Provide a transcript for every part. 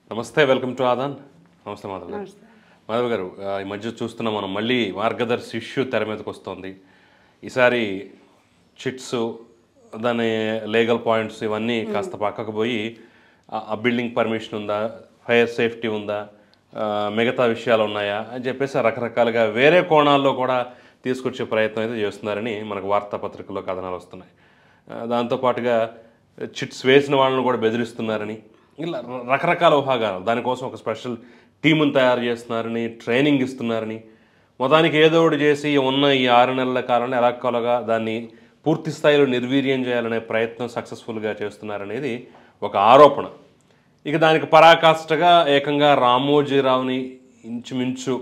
నమస్తే, welcome to Aadan. నమస్తే మాధవ్ గారు. మాధవ్ గారు, ఈ మధ్య చూస్తున్నాం మనం మళ్ళీ మార్గదర్శి ఇష్యూ తెర మీదకి వస్తుంది. ఈసారి చిట్స్, దాని లీగల్ పాయింట్స్ ఇవన్నీ కాస్త పక్కకు పోయి ఆ బిల్డింగ్ పర్మిషన్ ఉందా, ఫైర్ సేఫ్టీ ఉందా, మిగతా విషయాలు ఉన్నాయా అని చెప్పేసి రకరకాలుగా వేరే కోణాల్లో కూడా తీసుకొచ్చే ప్రయత్నం అయితే చేస్తున్నారని మనకు వార్తాపత్రికల్లో కథనాలు వస్తున్నాయి. దాంతోపాటుగా చిట్స్ వేసిన వాళ్ళని కూడా బెదిరిస్తున్నారని, ఇలా రకరకాల ఊహాగానాలు. దానికోసం ఒక స్పెషల్ టీమును తయారు చేస్తున్నారని, ట్రైనింగ్ ఇస్తున్నారని, మొత్తానికి ఏదో ఒకటి చేసి ఉన్న ఈ 6 నెలల కాలంలో ఎలాగోలాగా దాన్ని పూర్తి స్థాయిలో నిర్వీర్యం చేయాలనే ప్రయత్నం సక్సెస్ఫుల్గా చేస్తున్నారనేది ఒక ఆరోపణ. ఇక దానికి పరాకాష్ఠగా ఏకంగా రామోజీరావుని ఇంచుమించు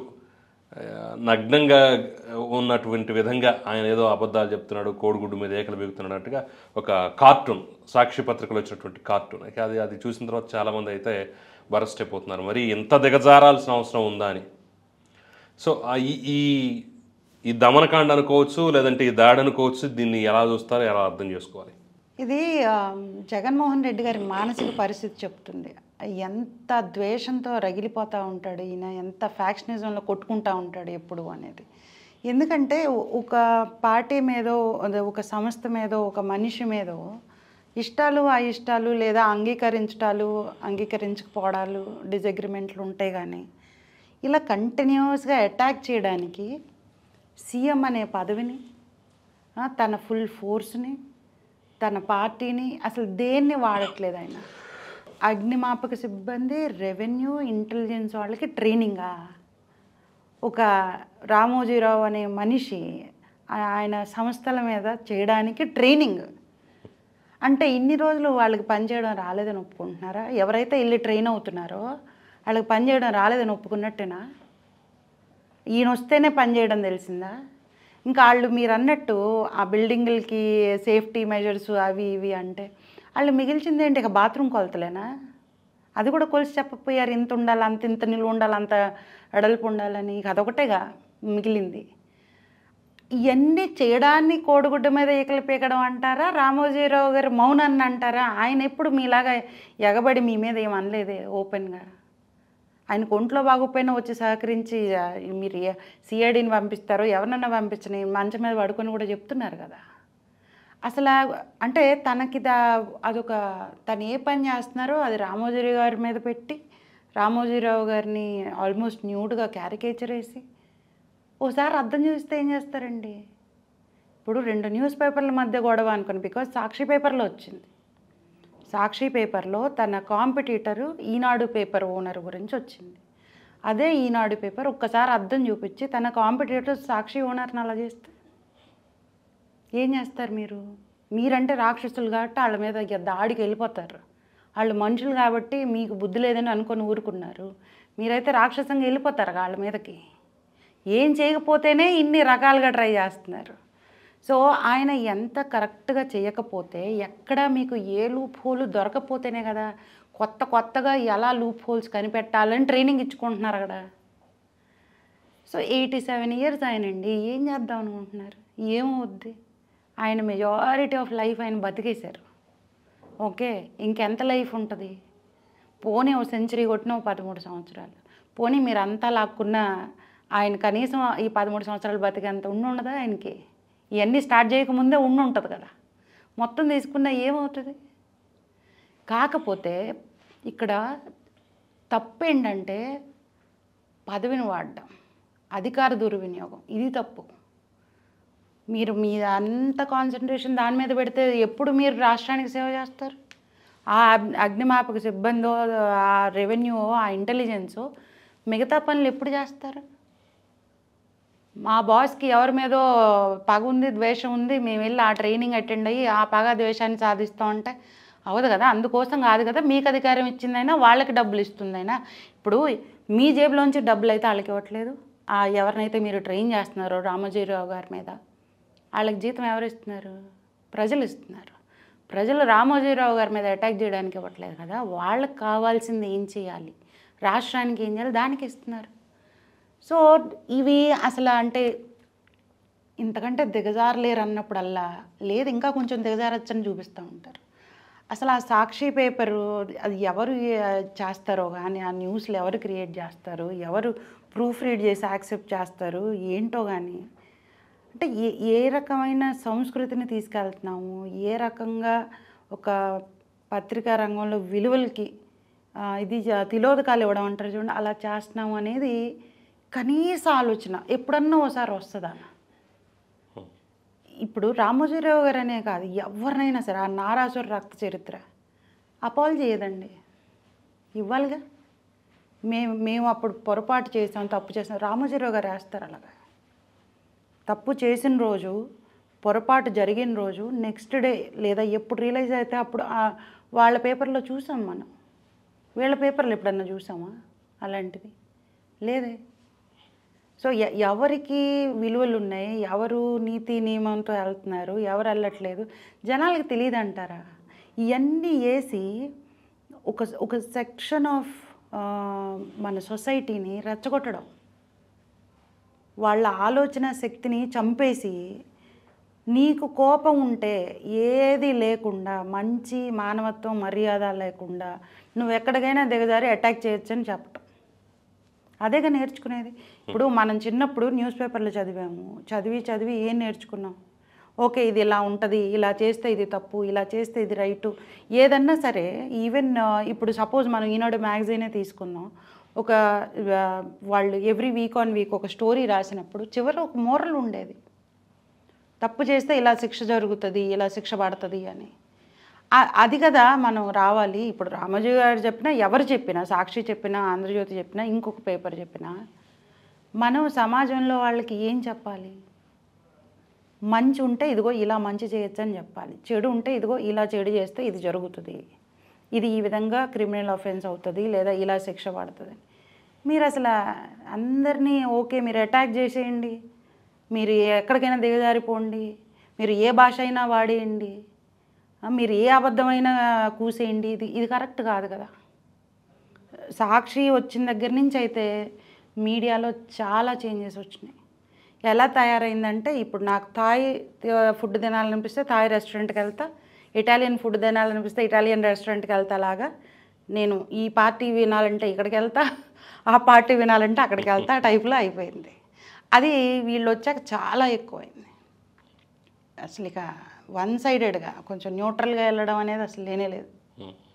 నగ్నంగా ఉన్నటువంటి విధంగా ఆయన ఏదో అబద్ధాలు చెప్తున్నాడు, కోడిగుడ్డు మీద ఏకలు బిగుతున్నాడు అన్నట్టుగా ఒక కార్టూన్, సాక్షి పత్రికలో వచ్చినటువంటి కార్టూన్. అది చూసిన తర్వాత చాలామంది అయితే బరస్ట్ అయిపోతున్నారు, మరి ఎంత దిగజారాల్సిన అవసరం ఉందా అని. సో ఈ ఈ దమనకాండ అనుకోవచ్చు, లేదంటే ఈ దాడి అనుకోవచ్చు, దీన్ని ఎలా చూస్తారో, ఎలా అర్థం చేసుకోవాలి? ఇది జగన్మోహన్ రెడ్డి గారి మానసిక పరిస్థితి చెప్తుంది. ఎంత ద్వేషంతో రగిలిపోతూ ఉంటాడు ఈయన, ఎంత ఫ్యాక్షనిజంలో కొట్టుకుంటూ ఉంటాడు ఎప్పుడు అనేది. ఎందుకంటే ఒక పార్టీ మీదో, ఒక సంస్థ మీదో, ఒక మనిషి మీదో ఇష్టాలు అయిష్టాలు లేదా అంగీకరించడాలు అంగీకరించకపోవడాలు డిజగ్రిమెంట్లు ఉంటాయి. కానీ ఇలా కంటిన్యూస్గా అటాక్ చేయడానికి సీఎం అనే పదవిని, తన ఫుల్ ఫోర్స్ని, తన పార్టీని అసలు దేన్ని వాడట్లేదు ఆయన. అగ్నిమాపక సిబ్బంది, రెవెన్యూ, ఇంటెలిజెన్స్ వాళ్ళకి ట్రైనింగా? ఒక రామోజీరావు అనే మనిషి ఆయన సంస్థల మీద చేయడానికి ట్రైనింగ్ అంటే ఇన్ని రోజులు వాళ్ళకి పనిచేయడం రాలేదని ఒప్పుకుంటున్నారా? ఎవరైతే వెళ్ళి ట్రైన్ అవుతున్నారో వాళ్ళకి పనిచేయడం రాలేదని ఒప్పుకున్నట్టేనా? ఈయన వస్తేనే పనిచేయడం తెలిసిందా? ఇంకా వాళ్ళు మీరు అన్నట్టు ఆ బిల్డింగులకి సేఫ్టీ మెజర్స్ అవి ఇవి అంటే వాళ్ళు మిగిల్చింది ఏంటి? ఇక బాత్రూమ్ కొలతలేనా? అది కూడా కొలిసి చెప్పకపోయారు, ఇంత ఉండాలి, ఇంత నిలువ ఉండాలి, అంత ఎడల్పు ఉండాలని. ఇక అదొకటేగా మిగిలింది. ఇవన్నీ చేయడాన్ని కోడిగుడ్డ మీద ఈకలు పీకడం అంటారా? రామోజీరావు గారు మౌనాన్ని అంటారా? ఆయన ఎప్పుడు మీలాగా ఎగబడి మీ మీద ఏమనలేదే ఓపెన్గా. ఆయనకు ఒంట్లో బాగోపోయినా వచ్చి సహకరించి మీరు సిఐడిని పంపిస్తారో ఎవరినన్నా పంపించని మంచం మీద పడుకొని కూడా చెప్తున్నారు కదా. అసలు అంటే తనకి అదొక తను ఏ పని చేస్తున్నారో అది రామోజీరావు గారి మీద పెట్టి, రామోజీరావు గారిని ఆల్మోస్ట్ న్యూడ్గా క్యారికేచర్ వేసి ఓసారి అర్థం చూస్తే ఏం చేస్తారండి? ఇప్పుడు 2 న్యూస్ పేపర్ల మధ్య గొడవ అనుకోండి, బికాజ్ సాక్షి పేపర్లో వచ్చింది. సాక్షి పేపర్లో తన కాంపిటీటరు ఈనాడు పేపర్ ఓనర్ గురించి వచ్చింది. అదే ఈనాడు పేపర్ ఒక్కసారి అర్థం చూపించి తన కాంపిటీటర్ సాక్షి ఓనర్ని అలా చేస్తే ఏం చేస్తారు మీరు? మీరంటే రాక్షసులు కాబట్టి వాళ్ళ మీద దాడికి వెళ్ళిపోతారు. వాళ్ళు మనుషులు కాబట్టి మీకు బుద్ధి లేదని అనుకొని ఊరుకున్నారు. మీరైతే రాక్షసంగా వెళ్ళిపోతారు వాళ్ళ మీదకి. ఏం చేయకపోతేనే ఇన్ని రకాలుగా ట్రై చేస్తున్నారు. సో ఆయన ఎంత కరెక్ట్గా చేయకపోతే, ఎక్కడ మీకు ఏ లూప్ హోల్ దొరకపోతేనే కదా కొత్తగా ఎలా లూప్ హోల్స్ కనిపెట్టాలని ట్రైనింగ్ ఇచ్చుకుంటున్నారు కదా. సో 87 ఇయర్స్ ఆయనండి, ఏం చేద్దాం అనుకుంటున్నారు? ఏమవుద్ది? ఆయన మెజారిటీ ఆఫ్ లైఫ్ ఆయన బతికేశారు. ఓకే, ఇంకెంత లైఫ్ ఉంటుంది? పోనీ ఓ సెంచరీ కొట్టిన 13 సంవత్సరాలు. పోనీ మీరు అంతా లాక్కున్న ఆయన కనీసం ఈ 13 సంవత్సరాలు బతికేంత ఉండదా ఆయనకి? ఇవన్నీ స్టార్ట్ చేయకముందే ఉంటుంది కదా. మొత్తం తీసుకున్నా ఏమవుతుంది? కాకపోతే ఇక్కడ తప్పు ఏంటంటే పదవిని వాడడం, అధికార దుర్వినియోగం, ఇది తప్పు. మీరు మీ అంత కాన్సన్ట్రేషన్ దాని మీద పెడితే ఎప్పుడు మీరు రాష్ట్రానికి సేవ చేస్తారు? ఆ అగ్నిమాపక సిబ్బందో, ఆ రెవెన్యూ, ఆ ఇంటెలిజెన్సో మిగతా పనులు ఎప్పుడు చేస్తారు? మా బాస్కి ఎవరి మీదో పగ ఉంది, ద్వేషం ఉంది, మేము వెళ్ళి ఆ ట్రైనింగ్ అటెండ్ అయ్యి ఆ పగ ద్వేషాన్ని సాధిస్తామంటే అవదు కదా. అందుకోసం కాదు కదా మీకు అధికారం ఇచ్చిందైనా, వాళ్ళకి డబ్బులు ఇస్తుందైనా. ఇప్పుడు మీ జేబులోంచి డబ్బులు అయితే వాళ్ళకి ఇవ్వట్లేదు. ఎవరినైతే మీరు ట్రైన్ చేస్తున్నారో రామోజీరావు గారి మీద, వాళ్ళకి జీతం ఎవరు ఇస్తున్నారు? ప్రజలు ఇస్తున్నారు. ప్రజలు రామోజీరావు గారి మీద అటాక్ చేయడానికి ఇవ్వట్లేదు కదా. వాళ్ళకి కావాల్సింది ఏం చేయాలి, రాష్ట్రానికి ఏం చేయాలి, దానికి ఇస్తున్నారు. సో ఇవి అసలు అంటే ఇంతకంటే దిగజారలేరు అన్నప్పుడల్లా లేదు ఇంకా కొంచెం దిగజారచ్చని చూపిస్తూ ఉంటారు. అసలు ఆ సాక్షి పేపరు అది ఎవరు చేస్తారో కానీ, ఆ న్యూస్లు ఎవరు క్రియేట్ చేస్తారు, ఎవరు ప్రూఫ్ రీడ్ చేసి యాక్సెప్ట్ చేస్తారు ఏంటో కానీ, అంటే ఏ రకమైన సంస్కృతిని తీసుకెళ్తున్నాము, ఏ రకంగా ఒక పత్రికా రంగంలో విలువలకి ఇది తిలోదకాలు ఇవ్వడం అంటారు చూడండి, అలా చేస్తున్నాము అనేది కనీస ఆలోచన ఎప్పుడన్నా ఒకసారి వస్తుందా? ఇప్పుడు రామోజీరావు గారు అనే కాదు, ఎవరినైనా సరే, ఆ నారాసుర రక్త చరిత్ర అపాలజీ చేయదండి, ఇవ్వాలిగా. మేము అప్పుడు పొరపాటు చేసాం, తప్పు చేసాం, రామోజీరావు గారు వేస్తారు అలాగా. తప్పు చేసిన రోజు, పొరపాటు జరిగిన రోజు, నెక్స్ట్ డే లేదా ఎప్పుడు రియలైజ్ అయితే అప్పుడు వాళ్ళ పేపర్లో చూసాం మనం. వీళ్ళ పేపర్లు ఎప్పుడన్నా చూసామా అలాంటిది? లేదే. సో ఎవరికి విలువలు ఉన్నాయి, ఎవరు నీతి నియమంతో వెళ్తున్నారు, ఎవరు వెళ్ళట్లేదు జనాలకు తెలియదు అంటారా? ఇవన్నీ వేసి ఒక సెక్షన్ ఆఫ్ మన సొసైటీని రెచ్చగొట్టడం, వాళ్ళ ఆలోచన శక్తిని చంపేసి, నీకు కోపం ఉంటే ఏది లేకుండా, మంచి మానవత్వం మర్యాద లేకుండా నువ్వు ఎక్కడికైనా దిగజారి అటాక్ చేయొచ్చు అని చెప్పటం, అదేగా నేర్చుకునేది. ఇప్పుడు మనం చిన్నప్పుడు న్యూస్ పేపర్లు చదివాము, చదివి ఏం నేర్చుకున్నాం? ఓకే, ఇది ఇలా ఉంటుంది, ఇలా చేస్తే ఇది తప్పు, ఇలా చేస్తే ఇది రైటు. ఏదన్నా సరే, ఈవెన్ ఇప్పుడు సపోజ్ మనం ఈనాడు మ్యాగజైనే తీసుకుందాం, ఒక వాళ్ళు ఎవ్రీ వీక్ ఆన్ వీక్ ఒక స్టోరీ రాసినప్పుడు చివరి ఒక మోరల్ ఉండేది, తప్పు చేస్తే ఇలా శిక్ష జరుగుతుంది, ఇలా శిక్ష పడుతుంది అని. అది కదా మనం రావాలి. ఇప్పుడు రామోజీ గారు చెప్పినా, ఎవరు చెప్పినా, సాక్షి చెప్పినా, ఆంధ్రజ్యోతి చెప్పినా, ఇంకొక పేపర్ చెప్పినా, మనం సమాజంలో వాళ్ళకి ఏం చెప్పాలి? మంచి ఉంటే ఇదిగో ఇలా మంచి చేయొచ్చు అని చెప్పాలి, చెడు ఉంటే ఇదిగో ఇలా చెడు చేస్తే ఇది జరుగుతుంది, ఇది ఈ విధంగా క్రిమినల్ ఆఫెన్స్ అవుతుంది, లేదా ఇలా శిక్ష పడుతుంది. మీరు అసలు అందరినీ ఓకే మీరు అటాక్ చేసేయండి, మీరు ఎక్కడికైనా దిగజారిపోండి, మీరు ఏ భాష అయినా వాడేయండి, మీరు ఏ అబద్ధమైనా కూసేయండి, ఇది కరెక్ట్ కాదు కదా. సాక్షి వచ్చిన దగ్గర నుంచి అయితే మీడియాలో చాలా చేంజెస్ వచ్చినాయి. ఎలా తయారైందంటే, ఇప్పుడు నాకు థాయ్ ఫుడ్ తినాలనిపిస్తే థాయ్ రెస్టారెంట్కి వెళ్తా, ఇటాలియన్ ఫుడ్ తినాలనిపిస్తే ఇటాలియన్ రెస్టారెంట్కి వెళ్తా, లాగా నేను ఈ పార్టీ వినాలంటే ఇక్కడికి వెళ్తా, ఆ పార్టీ వినాలంటే అక్కడికి వెళ్తా టైప్లో అయిపోయింది. అది వీళ్ళు వచ్చాక చాలా ఎక్కువైంది. అసలు ఇక వన్ సైడెడ్గా కొంచెం న్యూట్రల్గా వెళ్ళడం అనేది అసలు లేనే లేదు.